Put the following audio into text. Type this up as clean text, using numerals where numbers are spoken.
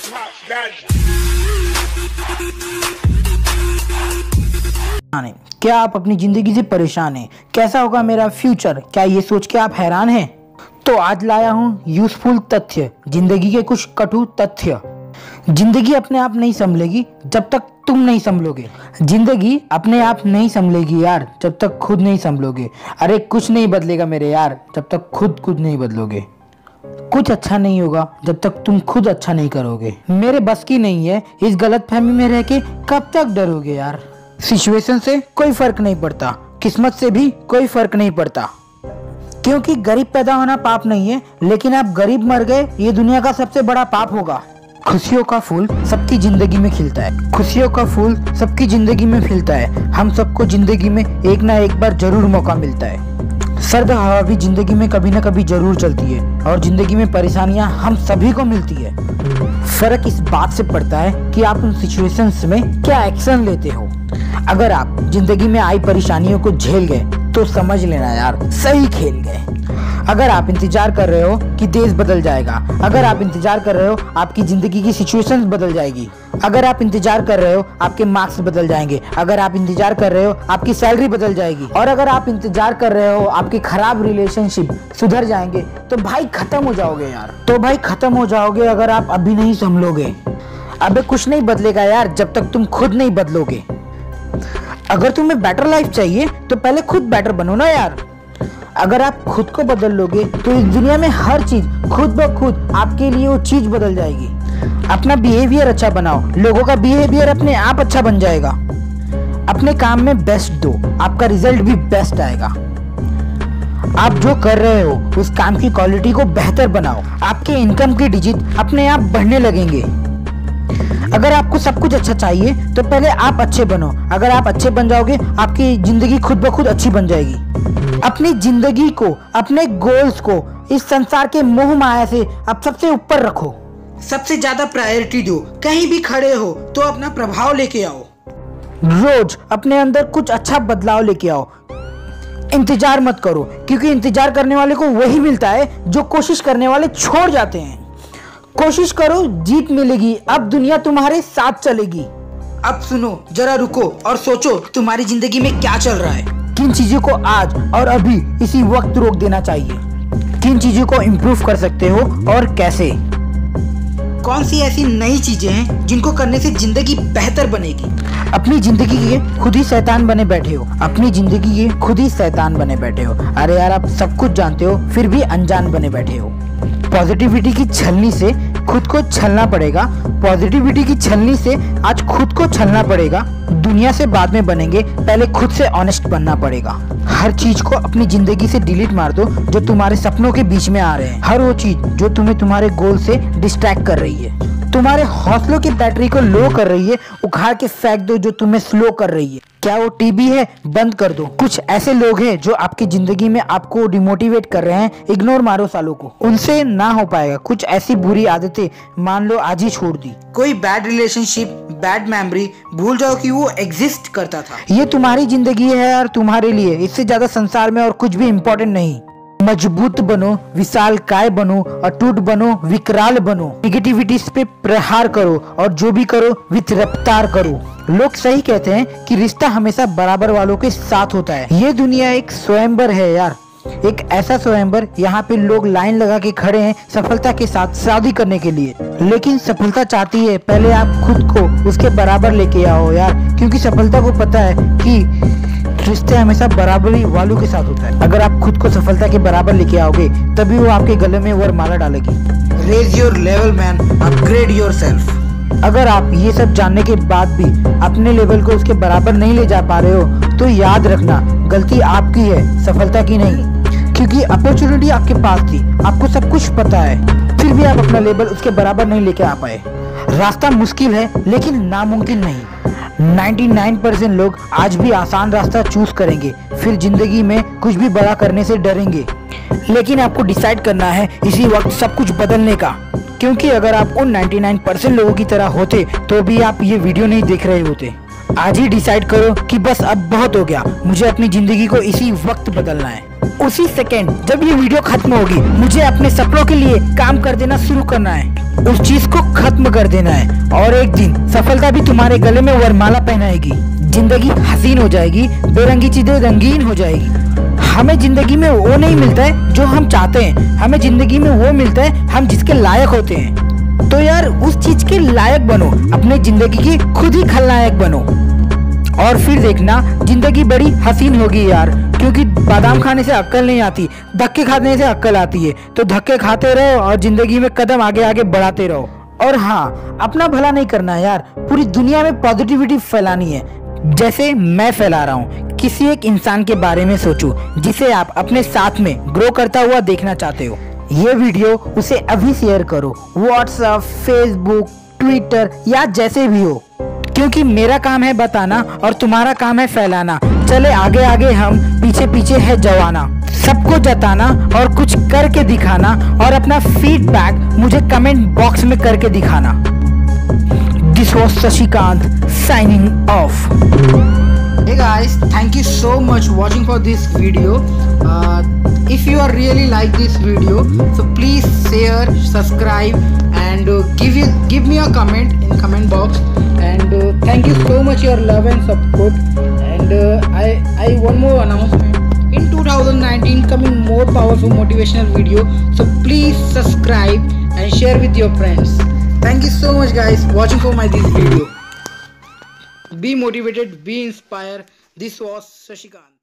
क्या आप अपनी जिंदगी से परेशान हैं? कैसा होगा मेरा फ्यूचर? क्या ये सोच के आप हैरान हैं? तो आज लाया हूँ यूजफुल तथ्य, जिंदगी के कुछ कटु तथ्य। जिंदगी अपने आप नहीं संभलेगी जब तक तुम नहीं संभलोगे। जिंदगी अपने आप नहीं संभलेगी यार जब तक खुद नहीं संभलोगे। अरे कुछ नहीं बदलेगा मेरे यार जब तक खुद नहीं बदलोगे। कुछ अच्छा नहीं होगा जब तक तुम खुद अच्छा नहीं करोगे। मेरे बस की नहीं है इस गलतफहमी में रह के कब तक डरोगे यार। सिचुएशन से कोई फर्क नहीं पड़ता, किस्मत से भी कोई फर्क नहीं पड़ता, क्योंकि गरीब पैदा होना पाप नहीं है, लेकिन आप गरीब मर गए ये दुनिया का सबसे बड़ा पाप होगा। खुशियों का फूल सबकी जिंदगी में खिलता है, खुशियों का फूल सबकी जिंदगी में खिलता है। हम सबको जिंदगी में एक ना एक बार जरूर मौका मिलता है। सर्द हवा भी जिंदगी में कभी ना कभी जरूर चलती है और जिंदगी में परेशानियां हम सभी को मिलती है। फर्क इस बात से पड़ता है कि आप उन सिचुएशंस में क्या एक्शन लेते हो। अगर आप जिंदगी में आई परेशानियों को झेल गए तो समझ लेना यार सही खेल गए। अगर आप इंतजार कर रहे हो कि देश बदल जाएगा, अगर आप इंतजार कर रहे हो आपकी जिंदगी की सिचुएशंस बदल जाएगी, अगर आप इंतजार कर रहे हो आपके मार्क्स बदल जाएंगे, अगर आप इंतजार कर रहे हो आपकी सैलरी बदल जाएगी, और अगर आप इंतजार कर रहे हो आपके खराब रिलेशनशिप सुधर जाएंगे, तो भाई खत्म हो जाओगे यार। तो भाई खत्म हो जाओगे अगर आप अभी नहीं संभलोगे। अबे कुछ नहीं बदलेगा यार जब तक तुम खुद नहीं बदलोगे। अगर तुम्हें बेटर लाइफ चाहिए तो पहले खुद बेटर बनो ना यार। अगर आप खुद को बदल लोगे तो इस दुनिया में हर चीज खुद ब खुद आपके लिए वो चीज बदल जाएगी। अपना बिहेवियर अच्छा बनाओ, लोगों का बिहेवियर अपने आप अच्छा बन जाएगा। अपने काम में बेस्ट दो, आपका रिजल्ट भी बेस्ट आएगा। आप जो कर रहे हो उस काम की क्वालिटी को बेहतर बनाओ, आपके इनकम के डिजिट अपने आप बढ़ने लगेंगे। अगर आपको सब कुछ अच्छा चाहिए तो पहले आप अच्छे बनो। अगर आप अच्छे बन जाओगे आपकी जिंदगी खुद ब खुद अच्छी बन जाएगी। अपनी जिंदगी को, अपने गोल्स को इस संसार के मोह माया से आप सबसे ऊपर रखो, सबसे ज्यादा प्रायोरिटी दो। कहीं भी खड़े हो तो अपना प्रभाव लेके आओ, रोज अपने अंदर कुछ अच्छा बदलाव लेके आओ। इंतजार मत करो, क्योंकि इंतजार करने वाले को वही मिलता है जो कोशिश करने वाले छोड़ जाते हैं। कोशिश करो, जीत मिलेगी, अब दुनिया तुम्हारे साथ चलेगी। अब सुनो, जरा रुको और सोचो तुम्हारी जिंदगी में क्या चल रहा है। किन चीजों को आज और अभी इसी वक्त रोक देना चाहिए, किन चीजों को इम्प्रूव कर सकते हो और कैसे। कौन सी ऐसी नई चीजें हैं जिनको करने से जिंदगी बेहतर बनेगी। अपनी जिंदगी के खुद ही शैतान बने बैठे हो, अपनी जिंदगी के खुद ही शैतान बने बैठे हो। अरे यार आप सब कुछ जानते हो फिर भी अनजान बने बैठे हो। पॉजिटिविटी की छलनी से खुद को छलना पड़ेगा, पॉजिटिविटी की छलनी से आज खुद को छलना पड़ेगा। दुनिया से बाद में बनेंगे, पहले खुद से ऑनेस्ट बनना पड़ेगा। हर चीज को अपनी जिंदगी से डिलीट मार दो जो तुम्हारे सपनों के बीच में आ रहे हैं। हर वो चीज जो तुम्हें तुम्हारे गोल से डिस्ट्रैक्ट कर रही है, तुम्हारे हौसलों की बैटरी को लो कर रही है, उखाड़ के फेंक दो जो तुम्हें स्लो कर रही है। क्या वो टीवी है? बंद कर दो। कुछ ऐसे लोग हैं जो आपकी जिंदगी में आपको डिमोटिवेट कर रहे हैं, इग्नोर मारो सालों को, उनसे ना हो पाएगा। कुछ ऐसी बुरी आदतें मान लो आज ही छोड़ दी। कोई बैड रिलेशनशिप, बैड मेमोरी भूल जाओ कि वो एग्जिस्ट करता था। ये तुम्हारी जिंदगी है यार, तुम्हारे लिए, इससे ज्यादा संसार में और कुछ भी इम्पोर्टेंट नहीं। मजबूत बनो, विशाल काय बनो, अटूट बनो, विकराल बनो। निगेटिविटी पे प्रहार करो और जो भी करो विथ रफ्तार करो। लोग सही कहते हैं कि रिश्ता हमेशा बराबर वालों के साथ होता है। ये दुनिया एक स्वयंवर है यार, एक ऐसा स्वयंवर यहाँ पे लोग लाइन लगा के खड़े हैं सफलता के साथ शादी करने के लिए। लेकिन सफलता चाहती है पहले आप खुद को उसके बराबर लेके आओ यार, क्योंकि सफलता को पता है कि रिश्ते हमेशा बराबरी वालों के साथ होता है। अगर आप खुद को सफलता के बराबर लेके आओगे तभी वो आपके गले में वरमाला डालेगी। Raise your level man, upgrade your self. अगर आप ये सब जानने के बाद भी अपने लेवल को उसके बराबर नहीं ले जा पा रहे हो तो याद रखना गलती आपकी है, सफलता की नहीं। क्योंकि अपॉर्चुनिटी आपके पास थी, आपको सब कुछ पता है, फिर भी आप अपना लेवल उसके बराबर नहीं लेके आ पाए। रास्ता मुश्किल है लेकिन नामुमकिन नहीं। 99% लोग आज भी आसान रास्ता चूज करेंगे, फिर जिंदगी में कुछ भी बड़ा करने से डरेंगे। लेकिन आपको डिसाइड करना है इसी वक्त सब कुछ बदलने का, क्योंकि अगर आप उन 99% लोगों की तरह होते तो भी आप ये वीडियो नहीं देख रहे होते। आज ही डिसाइड करो कि बस अब बहुत हो गया, मुझे अपनी जिंदगी को इसी वक्त बदलना है। उसी सेकेंड जब ये वीडियो खत्म होगी, मुझे अपने सपनों के लिए काम कर देना शुरू करना है, उस चीज को खत्म कर देना है, और एक दिन सफलता भी तुम्हारे गले में वरमाला पहनाएगी। जिंदगी हसीन हो जाएगी, बेरंगी चीजें रंगीन हो जाएगी। हमें जिंदगी में वो नहीं मिलता है जो हम चाहते हैं, हमें जिंदगी में वो मिलता है हम जिसके लायक होते हैं। तो यार उस चीज के लायक बनो, अपने जिंदगी की खुद ही खलनायक बनो, और फिर देखना जिंदगी बड़ी हसीन होगी यार। क्योंकि बादाम खाने से अक्ल नहीं आती, धक्के खाने से अक्ल आती है। तो धक्के खाते रहो और जिंदगी में कदम आगे आगे बढ़ाते रहो। और हाँ, अपना भला नहीं करना है यार, पूरी दुनिया में पॉजिटिविटी फैलानी है, जैसे मैं फैला रहा हूँ। किसी एक इंसान के बारे में सोचो जिसे आप अपने साथ में ग्रो करता हुआ देखना चाहते हो। ये वीडियो उसे अभी शेयर करो, व्हाट्सएप, फेसबुक, ट्विटर या जैसे भी हो, क्योंकि मेरा काम है बताना और तुम्हारा काम है फैलाना। चले आगे आगे हम, पीछे पीछे है जवाना। सबको जताना और कुछ करके दिखाना, और अपना फीडबैक मुझे कमेंट बॉक्स में करके दिखाना। This was Shashikant signing off. Hey guys, thank you so much watching for this video. If you are really like this video, so please share, subscribe, and give me a comment in comment box. And thank you so much your love and support. And I one more announcement. In 2019 coming more powerful motivational video. So please subscribe and share with your friends. Thank you so much guys watching for my this video. Be motivated, be inspired. This was Shashikant.